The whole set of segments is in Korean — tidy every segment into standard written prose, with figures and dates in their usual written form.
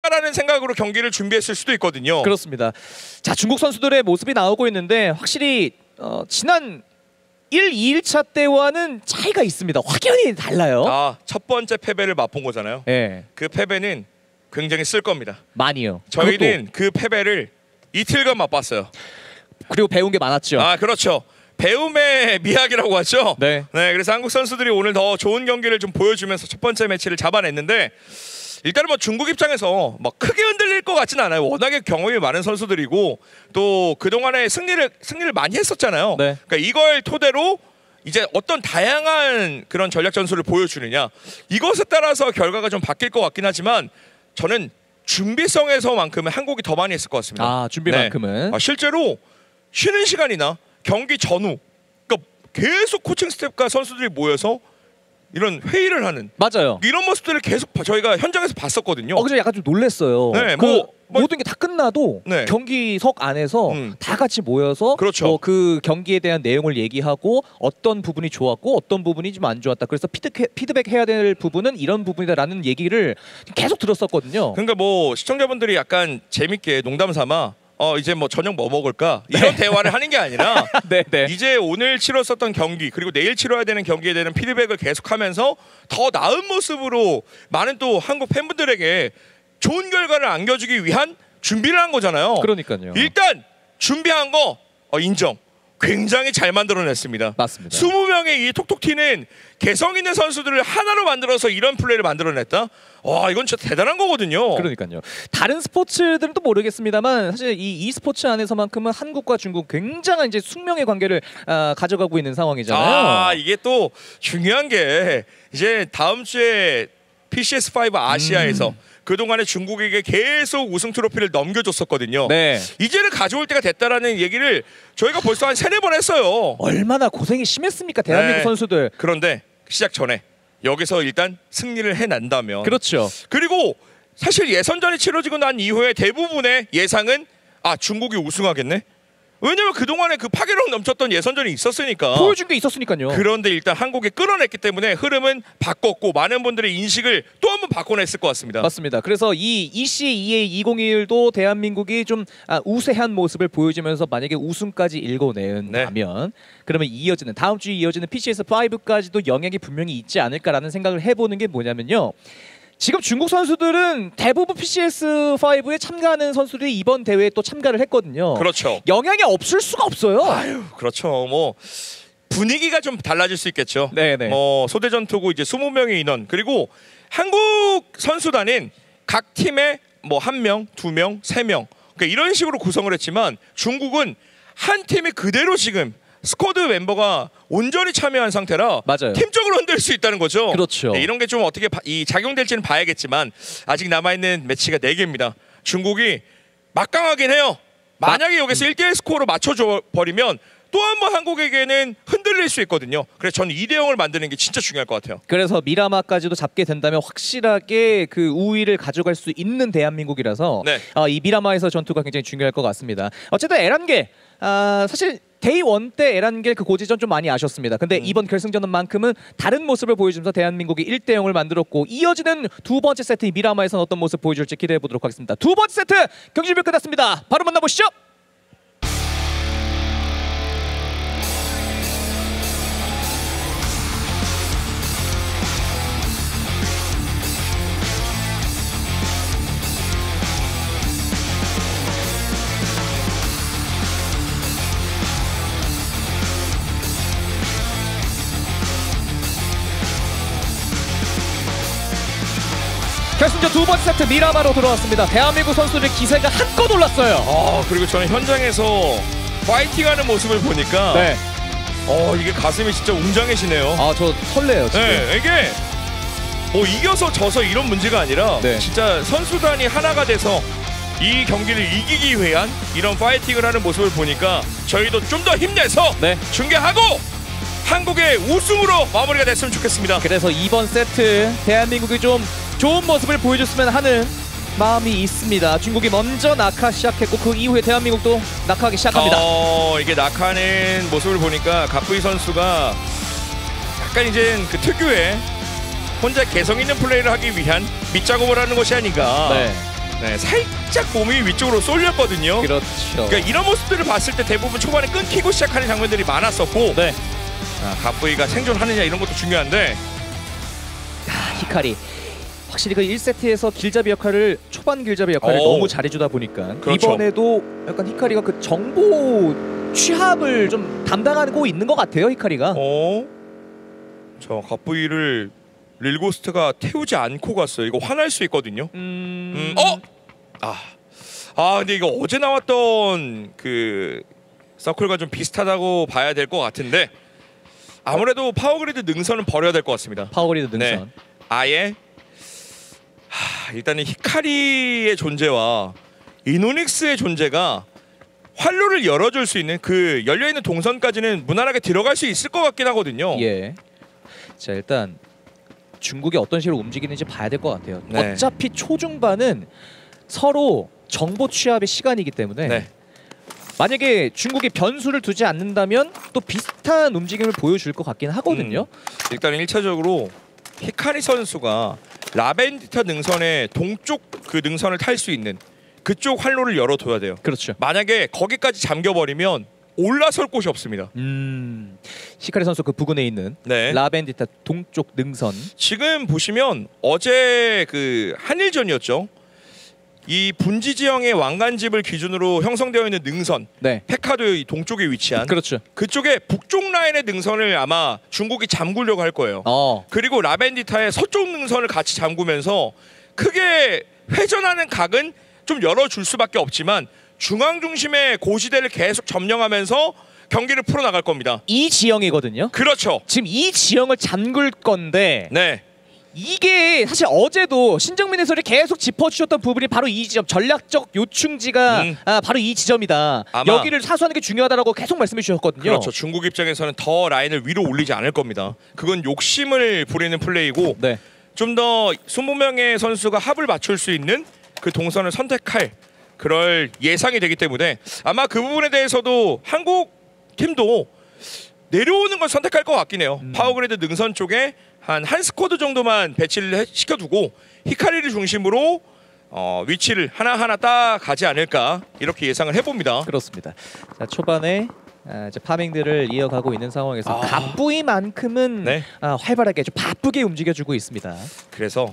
라는 생각으로 경기를 준비했을 수도 있거든요. 그렇습니다. 자, 중국 선수들의 모습이 나오고 있는데 확실히 지난 1, 2일차 때와는 차이가 있습니다. 확연히 달라요. 첫 번째 패배를 맛본 거잖아요. 네. 그 패배는 굉장히 쓸 겁니다. 많이요. 저희는 그 패배를 이틀간 맛봤어요. 그리고 배운 게 많았죠. 그렇죠. 배움의 미학이라고 하죠. 네. 그래서 한국 선수들이 오늘 더 좋은 경기를 좀 보여주면서 첫 번째 매치를 잡아냈는데 일단은 뭐 중국 입장에서 뭐 크게 흔들릴 것 같지는 않아요. 워낙에 경험이 많은 선수들이고 또 그동안에 승리를 많이 했었잖아요. 네. 그러니까 이걸 토대로 이제 어떤 다양한 그런 전략 전술을 보여주느냐 이것에 따라서 결과가 좀 바뀔 것 같긴 하지만 저는 준비성에서만큼은 한국이 더 많이 했을 것 같습니다. 준비만큼은. 실제로 쉬는 시간이나 경기 전후 그러니까 계속 코칭 스태프과 선수들이 모여서 이런 회의를 하는 맞아요. 이런 모습들을 계속 저희가 현장에서 봤었거든요. 그래서 약간 좀 놀랐어요. 네, 모든 게 다 끝나도 네. 경기석 안에서 다 같이 모여서 그렇죠. 그 경기에 대한 내용을 얘기하고 어떤 부분이 좋았고 어떤 부분이 좀 안 좋았다. 그래서 피드백 해야 될 부분은 이런 부분이다라는 얘기를 계속 들었었거든요. 그러니까 뭐 시청자분들이 약간 재밌게 농담 삼아 이제 뭐 저녁 뭐 먹을까 이런 대화를 하는 게 아니라 이제 오늘 치렀었던 경기 그리고 내일 치러야 되는 경기에 대한 피드백을 계속하면서 더 나은 모습으로 많은 또 한국 팬분들에게 좋은 결과를 안겨주기 위한 준비를 한 거잖아요. 그러니까요. 일단 준비한 거 인정. 굉장히 잘 만들어냈습니다. 맞습니다. 20명의 이 톡톡 튀는 개성 있는 선수들을 하나로 만들어서 이런 플레이를 만들어냈다? 와, 이건 진짜 대단한 거거든요. 그러니까요. 다른 스포츠들은 또 모르겠습니다만 사실 이 e스포츠 안에서만큼은 한국과 중국 굉장한 이제 숙명의 관계를 가져가고 있는 상황이잖아요. 이게 또 중요한 게 이제 다음 주에 PCS5 아시아에서 그동안에 중국에게 계속 우승 트로피를 넘겨줬었거든요. 네. 이제는 가져올 때가 됐다라는 얘기를 저희가 벌써 한 3-4번 했어요. 얼마나 고생이 심했습니까 대한민국 선수들. 그런데 시작 전에 여기서 일단 승리를 해낸다면 그렇죠. 그리고 사실 예선전이 치러지고 난 이후에 대부분의 예상은 중국이 우승하겠네. 왜냐면 그동안에 그 파괴력 넘쳤던 예선전이 있었으니까 보여준 게 있었으니까요. 그런데 일단 한국이 끌어냈기 때문에 흐름은 바꿨고 많은 분들의 인식을 또 한 번 바꿔냈을 것 같습니다. 맞습니다. 그래서 이 ECEA 2021도 대한민국이 좀 우세한 모습을 보여주면서 만약에 우승까지 일궈낸다면 그러면 이어지는 다음 주에 이어지는 PCS5까지도 영향이 분명히 있지 않을까라는 생각을 해보는 게 뭐냐면요. 지금 중국 선수들은 대부분 PCS5에 참가하는 선수들이 이번 대회에 또 참가를 했거든요. 그렇죠. 영향이 없을 수가 없어요. 그렇죠. 뭐 분위기가 좀 달라질 수 있겠죠. 네네. 소대 전투고 이제 20명의 인원 그리고 한국 선수단은 각 팀에 뭐 1명, 2명, 3명 그러니까 이런 식으로 구성을 했지만 중국은 한 팀이 그대로 지금 스쿼드 멤버가 온전히 참여한 상태라 맞아요. 팀적으로 흔들 수 있다는 거죠. 그렇죠. 이런 게 좀 어떻게 작용될지는 봐야겠지만 아직 남아있는 매치가 4개입니다. 중국이 막강하긴 해요. 만약에 여기서 1대1 스코어로 맞춰줘 버리면 또 한 번 한국에게는 흔들릴 수 있거든요. 그래서 저는 2대0을 만드는 게 진짜 중요할 것 같아요. 그래서 미라마까지도 잡게 된다면 확실하게 그 우위를 가져갈 수 있는 대한민국이라서 이 미라마에서 전투가 굉장히 중요할 것 같습니다. 어쨌든 에란겔 사실 데이 1 때 에란겔 그 고지전 좀 많이 아쉬웠습니다. 근데 이번 결승전만큼은 다른 모습을 보여주면서 대한민국이 1대0을 만들었고 이어지는 두 번째 세트 미라마에서는 어떤 모습 보여줄지 기대해 보도록 하겠습니다. 두 번째 세트 경기 준비 끝났습니다. 바로 만나보시죠. 결승전 두 번째 세트 미라마로 들어왔습니다. 대한민국 선수들의 기세가 한껏 올랐어요. 그리고 저는 현장에서 파이팅하는 모습을 보니까 이게 가슴이 진짜 웅장해지네요. 저 설레요 지금. 이게 이겨서 져서 이런 문제가 아니라 진짜 선수단이 하나가 돼서 이 경기를 이기기 위한 이런 파이팅을 하는 모습을 보니까 저희도 좀 더 힘내서 중계하고 한국의 우승으로 마무리가 됐으면 좋겠습니다. 그래서 이번 세트 대한민국이 좀 좋은 모습을 보여줬으면 하는 마음이 있습니다. 중국이 먼저 낙하 시작했고 그 이후에 대한민국도 낙하하기 시작합니다. 이게 낙하하는 모습을 보니까 가프이 선수가 약간 이제 그 특유의 혼자 개성 있는 플레이를 하기 위한 밑작업을 하는 것이 아닌가. 네, 살짝 몸이 위쪽으로 쏠렸거든요. 그렇죠. 그러니까 이런 모습들을 봤을 때 대부분 초반에 끊기고 시작하는 장면들이 많았었고 네. 갑부이가 생존하느냐 이런 것도 중요한데 히카리 확실히 그 1세트에서 길잡이 역할을 초반 길잡이 역할을 너무 잘해주다 보니까 그렇죠. 이번에도 약간 히카리가 그 정보 취합을 좀 담당하고 있는 것 같아요. 히카리가. 저 갑부이를 릴고스트가 태우지 않고 갔어요. 이거 화날 수 있거든요. 근데 이거 어제 나왔던 그 서클과 좀 비슷하다고 봐야 될 것 같은데 아무래도 파워그리드 능선은 버려야 될 것 같습니다. 파워그리드 능선. 네. 아예 일단은 히카리의 존재와 이노닉스의 존재가 활로를 열어줄 수 있는 그 열려있는 동선까지는 무난하게 들어갈 수 있을 것 같긴 하거든요. 예. 자 일단 중국이 어떤 식으로 움직이는지 봐야 될 것 같아요. 네. 어차피 초중반은 서로 정보 취합의 시간이기 때문에 네. 만약에 중국이 변수를 두지 않는다면 또 비슷한 움직임을 보여줄 것 같긴 하거든요. 일단은 1차적으로 히카리 선수가 라벤디타 능선의 동쪽 그 능선을 탈 수 있는 그쪽 활로를 열어둬야 돼요. 그렇죠. 만약에 거기까지 잠겨버리면 올라설 곳이 없습니다. 히카리 선수 그 부근에 있는 네. 라벤디타 동쪽 능선. 지금 보시면 어제 그 한일전이었죠. 이 분지 지형의 왕관집을 기준으로 형성되어 있는 능선, 네. 페카도의 동쪽에 위치한 그렇죠. 그쪽에 북쪽 라인의 능선을 아마 중국이 잠그려고 할 거예요. 그리고 라벤디타의 서쪽 능선을 같이 잠그면서 크게 회전하는 각은 좀 열어줄 수밖에 없지만 중앙 중심의 고지대를 계속 점령하면서 경기를 풀어나갈 겁니다. 이 지형이거든요. 그렇죠. 지금 이 지형을 잠글 건데 네. 이게 사실 어제도 신정민 해설이 계속 짚어주셨던 부분이 바로 이 지점, 전략적 요충지가 바로 이 지점이다. 여기를 사수하는 게 중요하다라고 계속 말씀해 주셨거든요. 그렇죠. 중국 입장에서는 더 라인을 위로 올리지 않을 겁니다. 그건 욕심을 부리는 플레이고 네. 좀 더 20명의 선수가 합을 맞출 수 있는 그 동선을 선택할 그럴 예상이 되기 때문에 아마 그 부분에 대해서도 한국 팀도 내려오는 걸 선택할 것 같긴 해요. 파워그리드 능선 쪽에 한 스쿼드 정도만 배치를 시켜두고 히카리를 중심으로 위치를 하나하나 따 가지 않을까 이렇게 예상을 해봅니다. 그렇습니다. 자, 초반에 이제 파밍들을 이어가고 있는 상황에서 갑부이만큼은 네. 활발하게 좀 바쁘게 움직여주고 있습니다. 그래서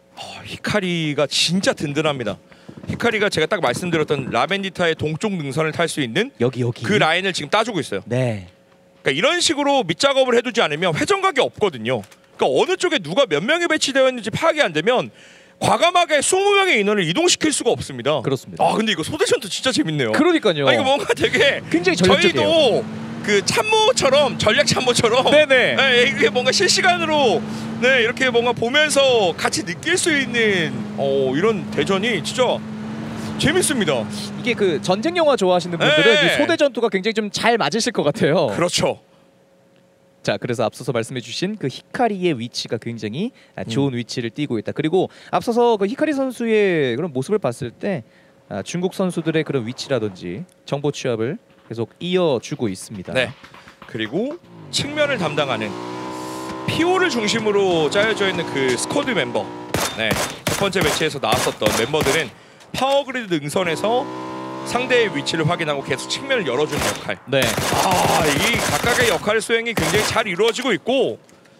히카리가 진짜 든든합니다. 히카리가 제가 딱 말씀드렸던 라벤디타의 동쪽 능선을 탈 수 있는 여기 그 라인을 지금 따주고 있어요. 네. 그러니까 이런 식으로 밑작업을 해두지 않으면 회전각이 없거든요. 그러니까 어느 쪽에 누가 몇 명이 배치되어 있는지 파악이 안 되면 과감하게 20명의 인원을 이동시킬 수가 없습니다. 그렇습니다. 근데 이거 소대전투 진짜 재밌네요. 그러니까요. 이거 뭔가 되게 굉장히 전략적이에요. 저희도 그 참모처럼 전략 참모처럼 네네. 네, 이게 뭔가 실시간으로 이렇게 뭔가 보면서 같이 느낄 수 있는 이런 대전이 진짜 재밌습니다. 이게 그 전쟁 영화 좋아하시는 분들은 이 소대 전투가 굉장히 좀 잘 맞으실 것 같아요. 그렇죠. 자, 그래서 앞서서 말씀해주신 그 히카리의 위치가 굉장히 좋은 위치를 띄고 있다. 그리고 앞서서 그 히카리 선수의 그런 모습을 봤을 때 중국 선수들의 그런 위치라든지 정보 취합을 계속 이어주고 있습니다. 네. 그리고 측면을 담당하는 피오를 중심으로 짜여져 있는 그 스쿼드 멤버. 네. 첫 번째 매치에서 나왔었던 멤버들은 파워그리드 능선에서 상대의 위치를 확인하고 계속 측면을 열어주는 역할. 네. 이 각각의 역할 수행이 굉장히 잘 이루어지고 있고.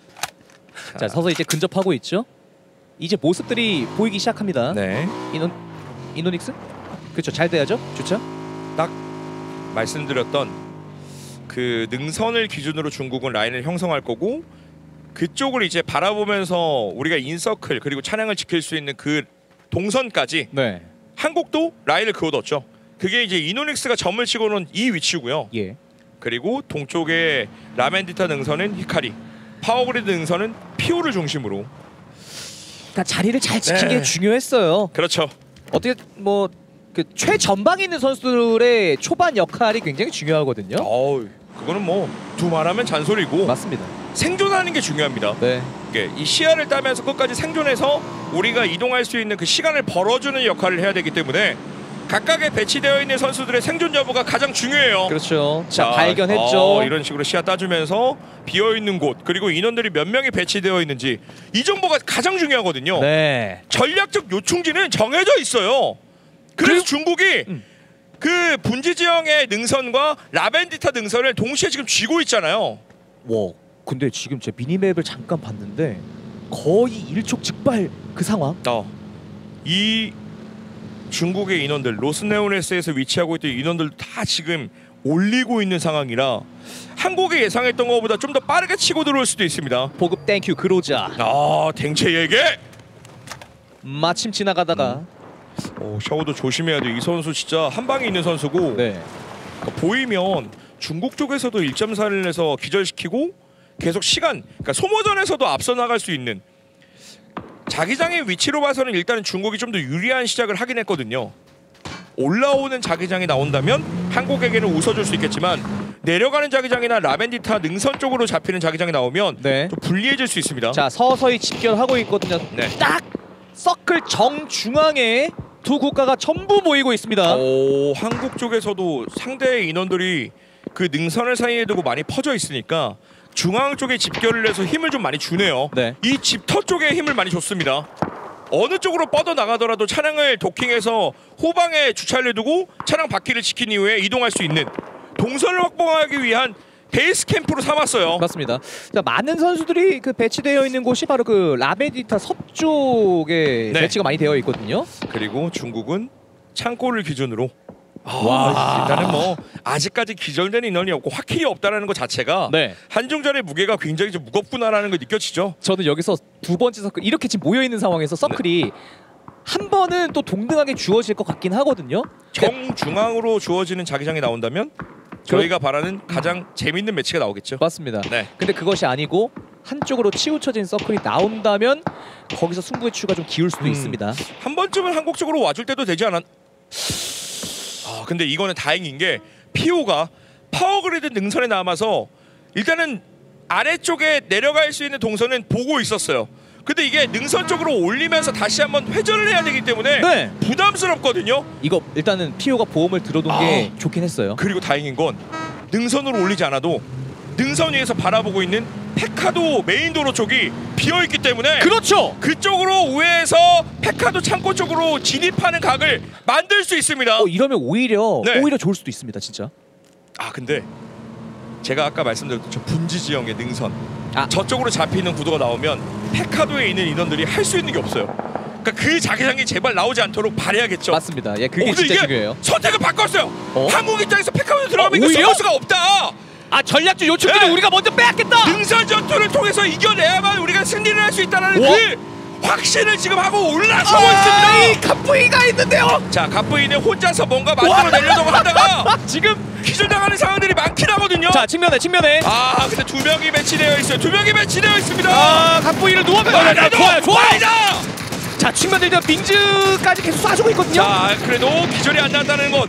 자, 서서 이제 근접하고 있죠. 이제 모습들이 보이기 시작합니다. 네. 이노닉스? 그렇죠. 잘 돼야죠. 좋죠. 딱 말씀드렸던 그 능선을 기준으로 중국은 라인을 형성할 거고 그쪽을 이제 바라보면서 우리가 인서클 그리고 차량을 지킬 수 있는 그 동선까지 한국도 라인을 그어뒀죠. 그게 이제 이노닉스가 점을 치고는 이 위치고요. 예. 그리고 동쪽에 라멘디타 능선은 히카리, 파워그리드 능선은 피오를 중심으로. 그러니까 자리를 잘 지킨 게 중요했어요. 그렇죠. 어떻게 뭐 그 최전방에 있는 선수들의 초반 역할이 굉장히 중요하거든요. 그거는 뭐 두말하면 잔소리고. 맞습니다. 생존하는 게 중요합니다. 네. 이 시야를 따면서 끝까지 생존해서 우리가 이동할 수 있는 그 시간을 벌어주는 역할을 해야 되기 때문에 각각의 배치되어 있는 선수들의 생존 여부가 가장 중요해요. 그렇죠. 자, 발견했죠. 이런 식으로 시야 따주면서 비어있는 곳 그리고 인원들이 몇 명이 배치되어 있는지 이 정보가 가장 중요하거든요. 네. 전략적 요충지는 정해져 있어요. 그래서 중국이 그 분지 지형의 능선과 라벤디타 능선을 동시에 지금 쥐고 있잖아요. 와, 근데 지금 제 미니맵을 잠깐 봤는데 거의 일촉즉발 그 상황. 이 중국의 인원들 로스네오네스에서 위치하고 있던 인원들 다 지금 올리고 있는 상황이라 한국이 예상했던 것보다 좀 더 빠르게 치고 들어올 수도 있습니다. 보급 땡큐 그로자. 댕체에게 마침 지나가다가 샤오도 조심해야 돼. 이 선수 진짜 한 방에 있는 선수고. 네. 그러니까 보이면 중국 쪽에서도 1.4를 내서 기절시키고 계속 시간, 그러니까 소모전에서도 앞서 나갈 수 있는 자기장의 위치로 봐서는 일단은 중국이 좀 더 유리한 시작을 하긴 했거든요. 올라오는 자기장이 나온다면 한국에게는 웃어줄 수 있겠지만 내려가는 자기장이나 라벤디타 능선 쪽으로 잡히는 자기장이 나오면 좀 불리해질 수 있습니다. 자, 서서히 집결하고 있거든요. 딱 서클 정중앙에 두 국가가 전부 모이고 있습니다. 한국 쪽에서도 상대의 인원들이 그 능선을 사이에 두고 많이 퍼져 있으니까 중앙 쪽에 집결을 해서 힘을 좀 많이 주네요. 이 집터 쪽에 힘을 많이 줬습니다. 어느 쪽으로 뻗어나가더라도 차량을 도킹해서 호방에 주차를 해두고 차량 바퀴를 지킨 이후에 이동할 수 있는 동선을 확보하기 위한 베이스 캠프로 삼았어요. 맞습니다. 자, 많은 선수들이 그 배치되어 있는 곳이 바로 그 라벤디타 서쪽에 배치가 많이 되어 있거든요. 그리고 중국은 창고를 기준으로 일단은 뭐 아직까지 기절된 인원이 없고 화킬이 없다라는 것 자체가 한중전의 무게가 굉장히 좀 무겁구나라는 걸 느껴지죠. 저는 여기서 두 번째 서클 이렇게 지금 모여 있는 상황에서 서클이 한 번은 또 동등하게 주어질 것 같긴 하거든요. 정중앙으로 주어지는 자기장이 나온다면 저희가 바라는 가장 재밌는 매치가 나오겠죠. 맞습니다. 근데 그것이 아니고 한쪽으로 치우쳐진 서클이 나온다면 거기서 승부의 추가 좀 기울 수도 있습니다. 한 번쯤은 한국 쪽으로 와줄 때도 되지 않았... 근데 이거는 다행인 게 피오가 파워그리드 능선에 남아서 일단은 아래쪽에 내려갈 수 있는 동선은 보고 있었어요. 근데 이게 능선 쪽으로 올리면서 다시 한번 회전을 해야 되기 때문에 부담스럽거든요. 이거 일단은 피오가 보험을 들어둔 게 좋긴 했어요. 그리고 다행인 건 능선으로 올리지 않아도 능선 위에서 바라보고 있는 페카도 메인 도로 쪽이 비어있기 때문에 그쪽으로 우회해서 페카도 창고 쪽으로 진입하는 각을 만들 수 있습니다. 이러면 오히려 좋을 수도 있습니다, 진짜. 근데 제가 아까 말씀드렸던 저 분지 지형의 능선 저쪽으로 잡히는 구도가 나오면 페카도에 있는 인원들이 할 수 있는 게 없어요. 그러니까 그 자기장이 제발 나오지 않도록 바라야겠죠. 맞습니다. 그게 진짜 중요해요. 선택을 바꿨어요. 한국 입장에서 페카도에 들어가면 이거 쏠 수가 없다. 전략적 요충지를 우리가 먼저 빼앗겠다. 능선 전투를 통해서 이겨내야만 우리가 승리를 할 수 있다는 그 확신을 지금 하고 올라서고 있습니다. 이 갑부이가 있는데요. 자, 갑부이는 혼자서 뭔가 만들어내려고 하다가 지금 기절당하는 상황들이 많긴 하거든요. 자, 측면에 근데 두 명이 배치되어 있어요. 두 명이 배치되어 있습니다. 갑부이를 누워서 좋아요. 자, 측면에 일단 빙즈까지 계속 쏴주고 있거든요. 자, 그래도 기절이 안 난다는 것.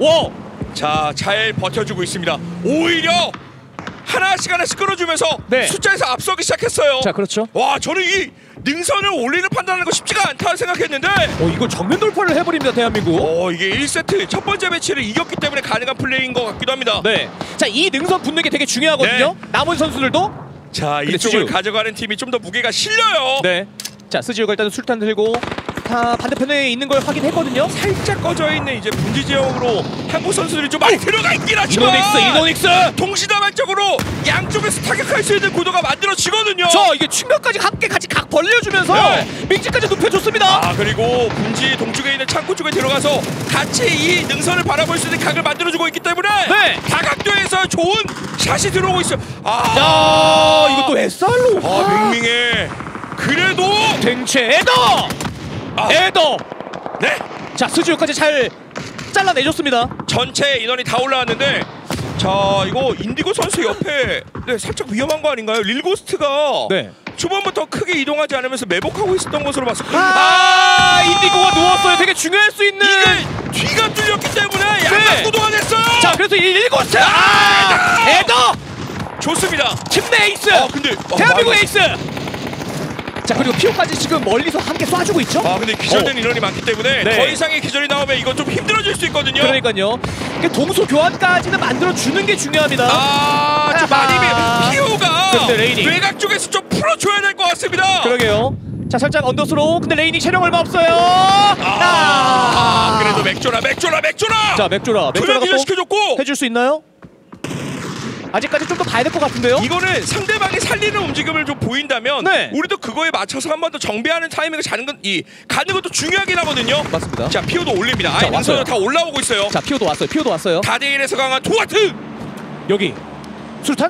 자, 잘 버텨주고 있습니다. 오히려 하나씩 끌어주면서 숫자에서 앞서기 시작했어요. 자, 그렇죠. 저는 이 능선을 올리는 판단하는 거 쉽지가 않다 생각했는데 이거 정면 돌파를 해버립니다, 대한민국. 이게 1세트 첫 번째 매치를 이겼기 때문에 가능한 플레이인 것 같기도 합니다. 자, 이 능선 붙는 게 되게 중요하거든요. 나머지 선수들도 자, 이쪽을 가져가는 팀이 좀 더 무게가 실려요. 자, 스지우가 일단은 술탄 들고 다 반대편에 있는 걸 확인했거든요. 살짝 꺼져 있는 이제 분지 지형으로 한국 선수들이 좀 많이 들어가 있긴 하지만 이노닉스 동시다발적으로 양쪽에서 타격할 수 있는 구도가 만들어지거든요. 이게 측면까지 함께 같이 각 벌려주면서 밍지까지 눕혀줬습니다. 그리고 분지 동쪽에 있는 창고 쪽에 들어가서 같이 이 능선을 바라볼 수 있는 각을 만들어주고 있기 때문에 다각도에서 좋은 샷이 들어오고 있어요. 이것도 SR로 밍밍해. 그래도 댕체 에더 자, 스지오까지 잘 잘라내줬습니다. 전체 인원이 다 올라왔는데 자, 이거 인디고 선수 옆에 살짝 위험한 거 아닌가요? 릴고스트가 초반부터 크게 이동하지 않으면서 매복하고 있었던 것으로 봤을 때 인디고가 누웠어요. 되게 중요할 수 있는 이게 뒤가 뚫렸기 때문에 양각 구도가 됐어요. 자, 그래서 릴고스트 에더 좋습니다. 팀 내 에이스. 근데 대한민국 에이스. 자 그리고 피오까지 지금 멀리서 함께 쏴주고 있죠. 아 근데 기절된 인원이 많기 때문에 네. 더 이상의 기절이 나오면 이건 좀 힘들어질 수 있거든요. 그러니까요. 그러니까 동소 교환까지는 만들어 주는 게 중요합니다. 좀 많이 피오가 근데 레이니 외곽 쪽에서 좀 풀어줘야 될 것 같습니다. 그러게요. 자 살짝 언더스로 근데 레이니 체력 얼마 없어요. 그래도 맥조라. 자 맥조라가 기절 시켜줬고 해줄 수 있나요? 아직까지 좀 더 봐야 될 것 같은데요. 이거는 상대방이 살리는 움직임을 좀 보인다면 네. 우리도 그거에 맞춰서 한 번 더 정비하는 타이밍을 가는 것도 중요하긴 하거든요. 맞습니다. 자 피오도 올립니다. 자, 능선으로 다 올라오고 있어요. 자 피오도 왔어요. 다대일에서 강한 투하트. 여기 수류탄.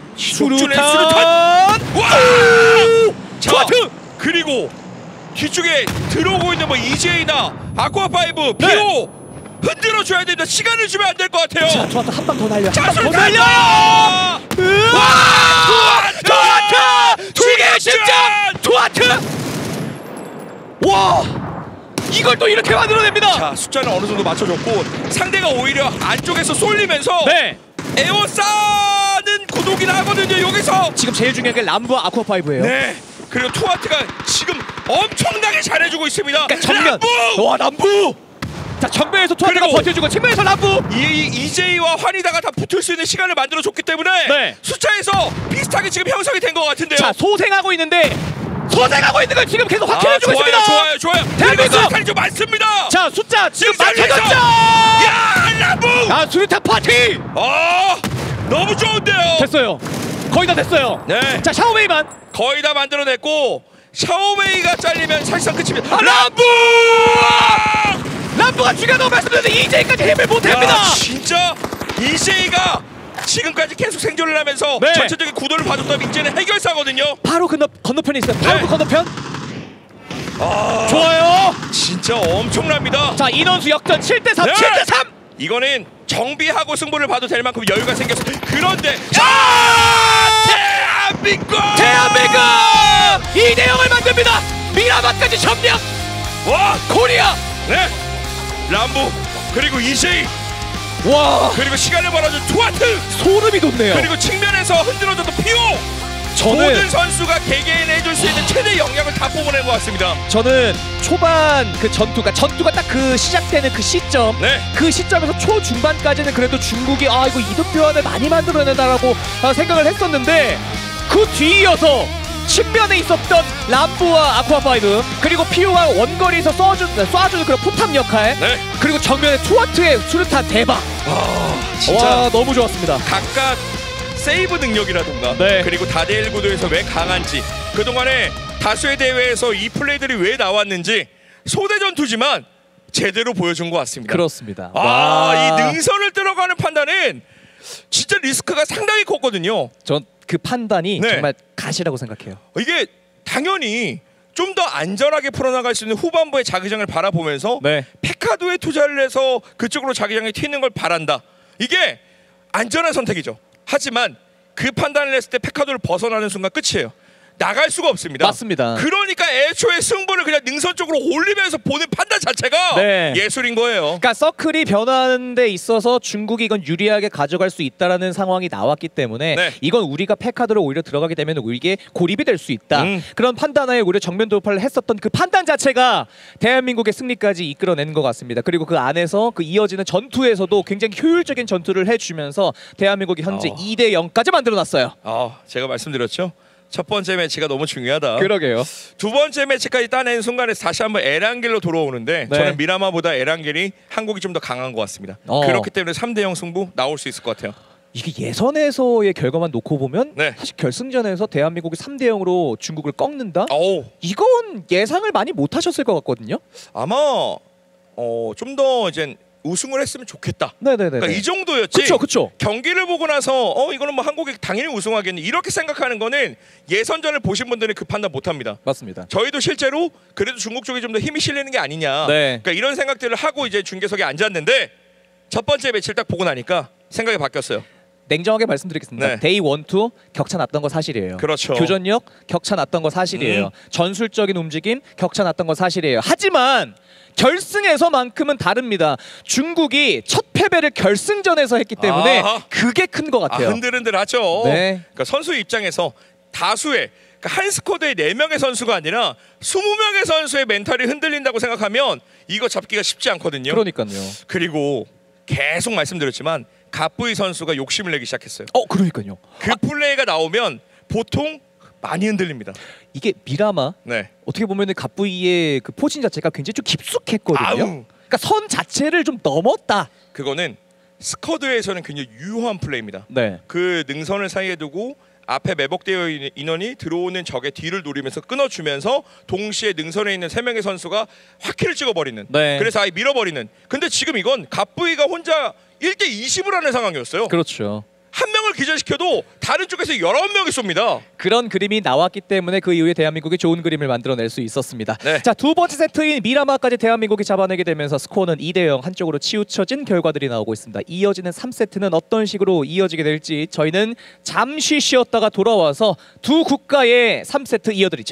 와! 투하트. 그리고 뒤쪽에 들어오고 있는 뭐 EJ나 아쿠아5 피오 네. 흔들어 줘야 됩니다. 시간을 주면 안 될 것 같아요. 자 투하트 한 방 더 날려. 자, 더 날려. 투하트! 죽의 심장! 투하트! 와! 이걸 또 이렇게 만들어냅니다. 자 숫자는 어느 정도 맞춰줬고 상대가 오히려 안쪽에서 쏠리면서 네. 에어싸는 구독이나 하거든요. 여기서 지금 제일 중요한 게 람부와 아쿠아5예요. 네. 그리고 투하트가 지금 엄청나게 잘해주고 있습니다. 그러니까 정면. 람부! 와 람부. 자 정면에서 투하트가 그리고 버텨주고 측면에서 람부. EJ와 환희다가 다 붙을 수 있는 시간을 만들어줬기 때문에 네. 숫자에서 비슷하게 지금 형성이 된 것 같은데요. 자 소생하고 있는 걸 지금 계속 확인해주고 있습니다. 좋아요. 대한민국 수류탄이 좀 많습니다. 자 숫자 지금 살려서! 맞춰졌죠. 야 람부! 아 수류탄 파티. 너무 좋은데요. 됐어요. 거의 다 됐어요. 네. 자 샤오메이만 거의 다 만들어냈고 샤오메이가 잘리면 사실상 끝입니다. 람부! 람부가 죽여도 말씀드렸는데 EJ까지 힘을 못합니다. 진짜 EJ가 지금까지 계속 생존을 하면서 네. 전체적인 구도를 봐줬다면 이제는 해결사거든요. 바로 건너편에 있어요. 바로 네. 그 건너편. 좋아요. 진짜 엄청납니다. 자 인원수 역전 7대3 네. 7대3. 이거는 정비하고 승부를 봐도 될 만큼 여유가 생겼어. 그런데 대한민국 2대0을 만듭니다. 미라마까지 점령. 와 코리아. 네 람보 그리고 EJ 와 그리고 시간을 벌어준 투하트 소름이 돋네요. 그리고 측면에서 흔들어줬던 피오 모든 선수가 개개인해줄 수 있는 최대 영향을 다 뽑아낸 것 같습니다. 저는 초반 그 전투가 딱 그 시작되는 그 시점 네. 그 시점에서 초중반까지는 그래도 중국이 이거 이득 교환을 많이 만들어낸다라고 생각을 했었는데 그 뒤이어서 측면에 있었던 람부와 아쿠아5 그리고 피오가 원거리에서 쏴주는 그런 포탑 역할 네. 그리고 정면에 투하트의 수류탄 대박. 진짜 와 너무 좋았습니다. 각각 세이브 능력이라던가 네. 그리고 다대일 구도에서 왜 강한지 그동안에 다수의 대회에서 이 플레이들이 왜 나왔는지 소대전투지만 제대로 보여준 것 같습니다. 그렇습니다. 이 능선을 들어가는 판단은 진짜 리스크가 상당히 컸거든요. 전 그 판단이 네. 정말 가시라고 생각해요. 이게 당연히 좀 더 안전하게 풀어나갈 수 있는 후반부의 자기장을 바라보면서 네. 페카도에 투자를 해서 그쪽으로 자기장이 튀는 걸 바란다. 이게 안전한 선택이죠. 하지만 그 판단을 했을 때 페카도를 벗어나는 순간 끝이에요. 나갈 수가 없습니다. 맞습니다. 그러니까 애초에 승부를 그냥 능선 쪽으로 올리면서 보는 판단 자체가 네. 예술인 거예요. 그러니까 서클이 변하는 데 있어서 중국이 이건 유리하게 가져갈 수 있다라는 상황이 나왔기 때문에 네. 이건 우리가 페카드로 오히려 들어가게 되면 이게 고립이 될 수 있다. 그런 판단하에 오히려 정면 돌파를 했었던 그 판단 자체가 대한민국의 승리까지 이끌어낸 것 같습니다. 그리고 그 안에서 그 이어지는 전투에서도 굉장히 효율적인 전투를 해주면서 대한민국이 현재 2대0까지 만들어놨어요. 제가 말씀드렸죠. 첫 번째 매치가 너무 중요하다. 그러게요. 두 번째 매치까지 따낸 순간에 다시 한번 에란겔로 돌아오는데 네. 저는 미라마보다 에란겔이 한국이 좀 더 강한 것 같습니다. 그렇기 때문에 3대0 승부 나올 수 있을 것 같아요. 이게 예선에서의 결과만 놓고 보면 네. 사실 결승전에서 대한민국이 3대0으로 중국을 꺾는다? 오. 이건 예상을 많이 못하셨을 것 같거든요. 아마 좀 더 이제 우승을 했으면 좋겠다. 네네네. 그러니까 이 정도였지. 그쵸. 경기를 보고 나서 이거는 뭐 한국이 당연히 우승하겠네 이렇게 생각하는 거는 예선전을 보신 분들은 그 판단 못합니다. 맞습니다. 저희도 실제로 그래도 중국 쪽에 좀 더 힘이 실리는 게 아니냐. 네. 그러니까 이런 생각들을 하고 이제 중계석에 앉았는데 첫 번째 매치를 딱 보고 나니까 생각이 바뀌었어요. 냉정하게 말씀드리겠습니다. 네. 데이 1, 2 격차 났던 거 사실이에요. 그렇죠. 교전력 격차 났던 거 사실이에요. 전술적인 움직임 격차 났던 거 사실이에요. 하지만 결승에서만큼은 다릅니다. 중국이 첫 패배를 결승전에서 했기 때문에 그게 큰 것 같아요. 흔들흔들하죠. 네. 그러니까 선수 입장에서 다수의 그러니까 한 스쿼드에 4명의 선수가 아니라 20명의 선수의 멘탈이 흔들린다고 생각하면 이거 잡기가 쉽지 않거든요. 그러니까요. 그리고 계속 말씀드렸지만 갓부이 선수가 욕심을 내기 시작했어요. 그러니까요. 그 플레이가 나오면 보통 많이 흔들립니다. 이게 미라마 네. 어떻게 보면은 갓부이의 그 포진 자체가 굉장히 좀 깊숙했거든요. 아우. 그러니까 선 자체를 좀 넘었다. 그거는 스쿼드에서는 굉장히 유효한 플레이입니다. 네. 그 능선을 사이에 두고 앞에 매복되어 있는 인원이 들어오는 적의 뒤를 노리면서 끊어주면서 동시에 능선에 있는 3명의 선수가 화키를 찍어버리는. 네. 그래서 아예 밀어버리는. 근데 지금 이건 갓부이가 혼자 1대 20을 하는 상황이었어요. 그렇죠. 한 명을 기절시켜도 다른 쪽에서 19명이 쏩니다. 그런 그림이 나왔기 때문에 그 이후에 대한민국이 좋은 그림을 만들어낼 수 있었습니다. 네. 자, 두 번째 세트인 미라마까지 대한민국이 잡아내게 되면서 스코어는 2대0 한쪽으로 치우쳐진 결과들이 나오고 있습니다. 이어지는 3세트는 어떤 식으로 이어지게 될지 저희는 잠시 쉬었다가 돌아와서 두 국가의 3세트 이어드리죠.